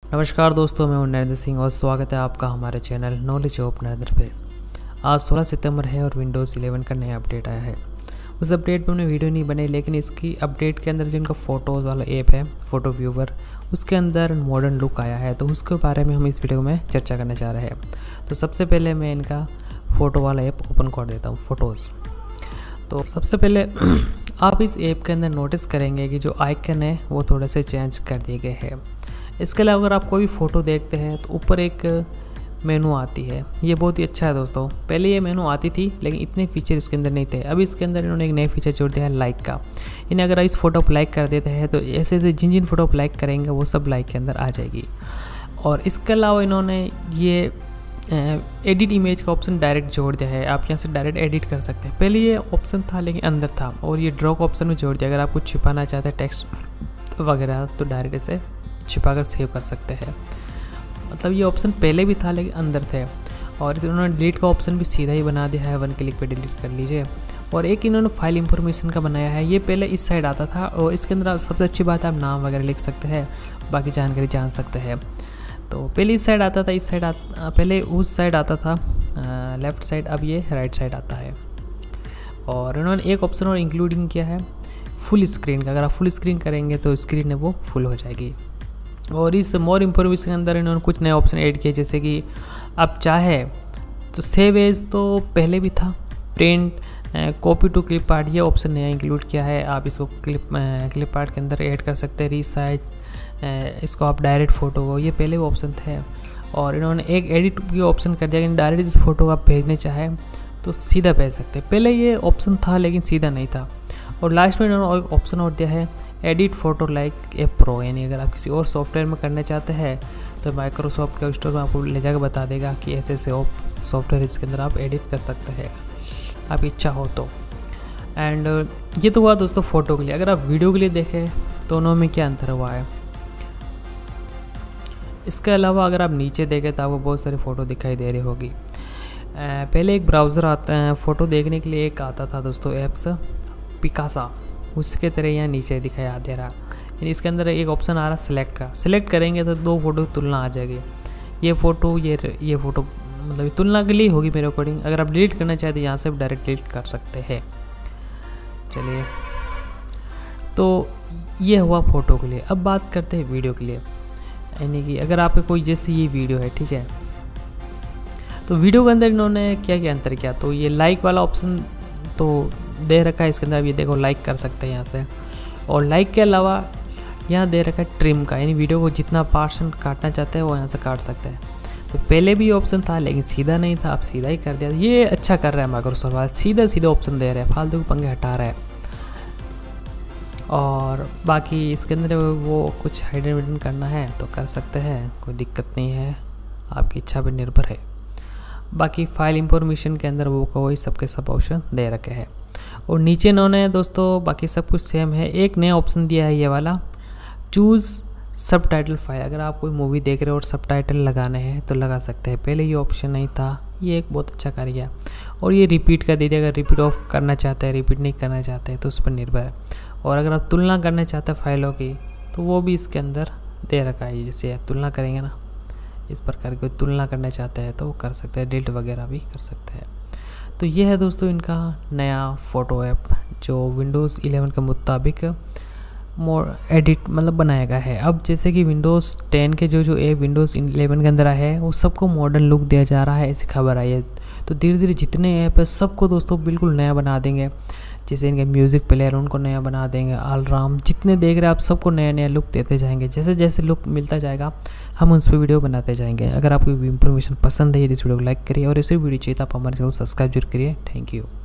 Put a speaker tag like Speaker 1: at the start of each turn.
Speaker 1: नमस्कार दोस्तों, मैं हूं नरेंद्र सिंह और स्वागत है आपका हमारे चैनल नॉलेज ऑफ नरेंद्र पे। आज 16 सितंबर है और विंडोज़ 11 का नया अपडेट आया है। उस अपडेट में हमने वीडियो नहीं बनाई, लेकिन इसकी अपडेट के अंदर जिनका फ़ोटोज़ वाला ऐप है फ़ोटो व्यूवर, उसके अंदर मॉडर्न लुक आया है, तो उसके बारे में हम इस वीडियो में चर्चा करने जा रहे हैं। तो सबसे पहले मैं इनका फ़ोटो वाला ऐप ओपन कर देता हूँ, फ़ोटोज़। तो सबसे पहले आप इस ऐप के अंदर नोटिस करेंगे कि जो आइकन है वो थोड़े से चेंज कर दिए गए हैं। इसके अलावा अगर आप कोई फ़ोटो देखते हैं तो ऊपर एक मेनू आती है, ये बहुत ही अच्छा है दोस्तों। पहले ये मेनू आती थी लेकिन इतने फीचर इसके अंदर नहीं थे। अभी इसके अंदर इन्होंने एक नया फीचर जोड़ दिया है लाइक का। इन्हें अगर इस फोटो को लाइक कर देते हैं तो ऐसे ऐसे जिन फोटो को लाइक करेंगे वो सब लाइक के अंदर आ जाएगी। और इसके अलावा इन्होंने ये एडिट इमेज का ऑप्शन डायरेक्ट जोड़ दिया है। आप यहाँ से डायरेक्ट एडिट कर सकते हैं। पहले ये ऑप्शन था लेकिन अंदर था, और ये ड्रॉ का ऑप्शन में जोड़ दिया। अगर आप कुछ छिपाना चाहते हैं टेक्स्ट वगैरह तो डायरेक्ट इसे छिपा कर सेव कर सकते हैं। मतलब ये ऑप्शन पहले भी था लेकिन अंदर थे। और इस उन्होंने डिलीट का ऑप्शन भी सीधा ही बना दिया है, वन क्लिक पे डिलीट कर लीजिए। और एक इन्होंने फाइल इंफॉर्मेशन का बनाया है, ये पहले इस साइड आता था और इसके अंदर सबसे अच्छी बात है आप नाम वगैरह लिख सकते हैं, बाकी जानकारी जान सकते हैं। तो पहले इस साइड आता था, इस साइड पहले उस साइड आता था लेफ़्ट साइड, अब ये राइट साइड आता है। और इन्होंने एक ऑप्शन और इंक्लूडिंग किया है फुल स्क्रीन का। अगर आप फुल स्क्रीन करेंगे तो स्क्रीन है वो फुल हो जाएगी। और इस मोर इंफॉर्मेशन के अंदर इन्होंने कुछ नए ऑप्शन ऐड किए, जैसे कि आप चाहे तो सेव एज तो पहले भी था, print, copy to clip art, ये ऑप्शन नया इंक्लूड किया है। आप इसको क्लिप आर्ट के अंदर ऐड कर सकते हैं, रीसाइज, इसको आप डायरेक्ट फ़ोटो को, ये पहले वो ऑप्शन थे। और इन्होंने एक एडिट की ऑप्शन कर दिया कि डायरेक्ट इस फोटो को आप भेजने चाहें तो सीधा भेज सकते हैं। पहले ये ऑप्शन था लेकिन सीधा नहीं था। और लास्ट में इन्होंने एक ऑप्शन और दिया है edit photo like a pro, यानी अगर आप किसी और सॉफ्टवेयर में करना चाहते हैं तो माइक्रोसॉफ्ट के स्टोर में आपको ले जाकर बता देगा कि ऐसे ऐसे सॉफ्टवेयर इसके अंदर आप एडिट कर सकते हैं, आपकी इच्छा हो तो। एंड ये तो हुआ दोस्तों फ़ोटो के लिए। अगर आप वीडियो के लिए देखें तो दोनों में क्या अंतर हुआ है। इसके अलावा अगर आप नीचे देखें तो आपको बहुत सारी फ़ोटो दिखाई दे रही होगी। पहले एक ब्राउज़र आता है फ़ोटो देखने के लिए, एक आता था दोस्तों ऐप्स पिकासा, उसके तरह यहाँ नीचे दिखाया दे रहा। यानी इसके अंदर एक ऑप्शन आ रहा सेलेक्ट का, सेलेक्ट करेंगे तो दो फोटो की तुलना आ जाएगी। ये फ़ोटो ये फ़ोटो मतलब तुलना के लिए होगी मेरे अकॉर्डिंग। अगर आप डिलीट करना चाहते हैं यहाँ से डायरेक्ट डिलीट कर सकते हैं। चलिए, तो ये हुआ फ़ोटो के लिए। अब बात करते हैं वीडियो के लिए। यानी कि अगर आपके कोई जैसे ये वीडियो है, ठीक है, तो वीडियो के अंदर इन्होंने क्या क्या अंतर किया। तो ये लाइक वाला ऑप्शन तो दे रखा है इसके अंदर, ये देखो लाइक कर सकते हैं यहाँ से। और लाइक के अलावा यहाँ दे रखा है ट्रिम का, यानी वीडियो को जितना पार्शन काटना चाहते हैं वो यहाँ से काट सकते हैं। तो पहले भी ऑप्शन था लेकिन सीधा नहीं था, अब सीधा ही कर दिया। ये अच्छा कर रहा है माइक्रोसॉफ्ट, सीधा सीधा ऑप्शन दे रहा है, फालतू के पंगे हटा रहा है। और बाकी इसके अंदर वो कुछ हाइडन विडन करना है तो कर सकते हैं, कोई दिक्कत नहीं है, आपकी इच्छा पर निर्भर है। बाकी फाइल इंफॉर्मेशन के अंदर वो कोई सबके सब ऑप्शन दे रखे हैं। और नीचे इन्होंने दोस्तों बाकी सब कुछ सेम है। एक नया ऑप्शन दिया है ये वाला, चूज़ सबटाइटल फाइल। अगर आप कोई मूवी देख रहे हो और सबटाइटल लगाने हैं तो लगा सकते हैं, पहले ये ऑप्शन नहीं था। ये एक बहुत अच्छा कार्य है। और ये रिपीट कर दीजिए, अगर रिपीट ऑफ करना चाहते हैं, रिपीट नहीं करना चाहते हैं तो उस पर निर्भर है। और अगर आप तुलना करना चाहते हैं फाइलों की तो वो भी इसके अंदर दे रखा है। जैसे तुलना करेंगे ना, इस प्रकार की तुलना करना चाहते हैं तो वो कर सकते हैं, डिलीट वगैरह भी कर सकते हैं। तो ये है दोस्तों इनका नया फ़ोटो ऐप जो विंडोज़ 11 के मुताबिक मोर एडिट मतलब बनाया गया है। अब जैसे कि विंडोज़ 10 के जो ऐप विंडोज़ 11 के अंदर आए हैं वो सबको मॉडर्न लुक दिया जा रहा है, ऐसी खबर आई है। तो धीरे धीरे जितने ऐप है सबको दोस्तों बिल्कुल नया बना देंगे। जैसे इनके म्यूज़िक प्लेयर उनको नया बना देंगे, अलार्म जितने देख रहे हैं आप सबको नया नया लुक देते जाएंगे। जैसे जैसे लुक मिलता जाएगा हम उस पर वीडियो बनाते जाएंगे। अगर आपको इन्फॉर्मेशन पसंद है इस वीडियो को लाइक करिए, और इसे वीडियो चाहिए तो आप हमारे चैनल को सब्सक्राइब जरूर करिए। Thank you.